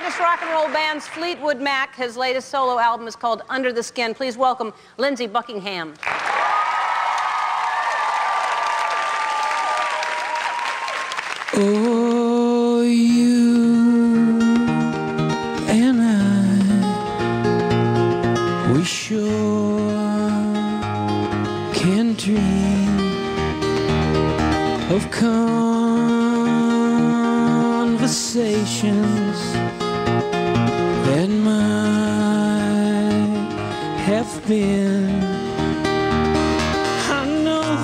greatest rock and roll bands, Fleetwood Mac. His latest solo album is called Under the Skin. Please welcome Lindsey Buckingham. Oh, you and I, we sure can dream of conversations that might have been. I know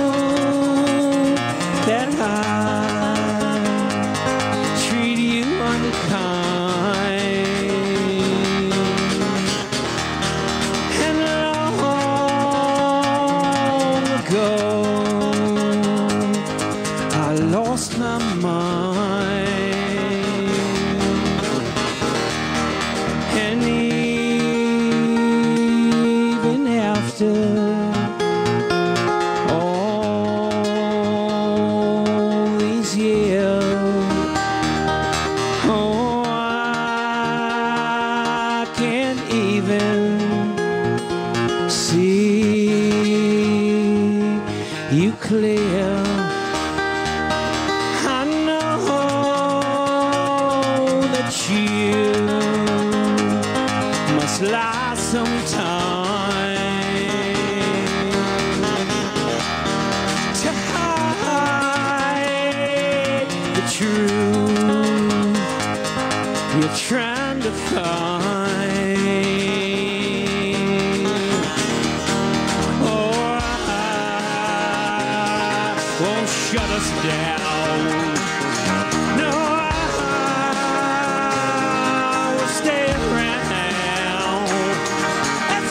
that I treat you unkind, and long ago I lost my mind, and even after all these years, oh, I can't even see you clear. I know that you must lie sometime to hide the truth you're trying to find. Oh, I won't shut us down. No, I will stay around as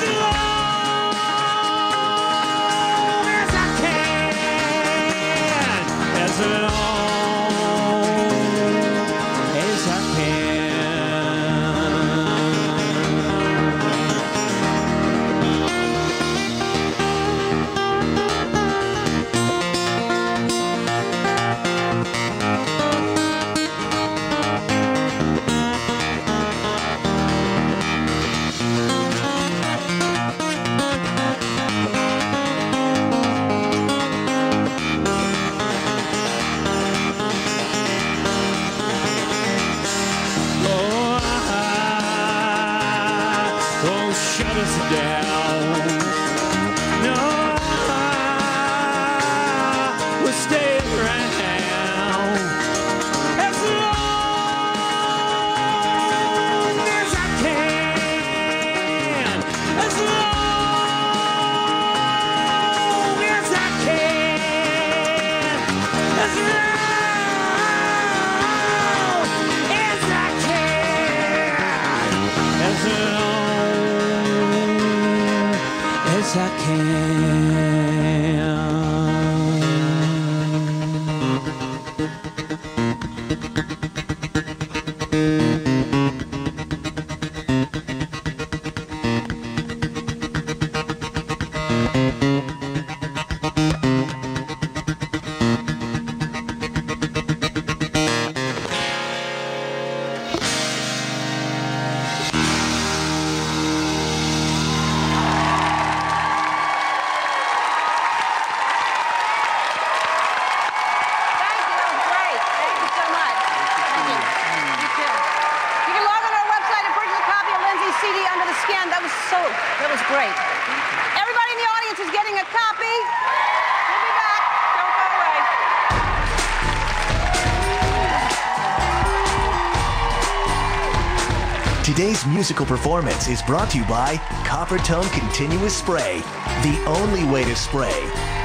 long as I can, as long as I can. Oh, I won't shut us down. No, I will stay around as long as I can, as long as I can, as long as I can, as long as I can. That was great. Everybody in the audience is getting a copy. We'll be back. Don't go away. Today's musical performance is brought to you by Coppertone Continuous Spray, the only way to spray.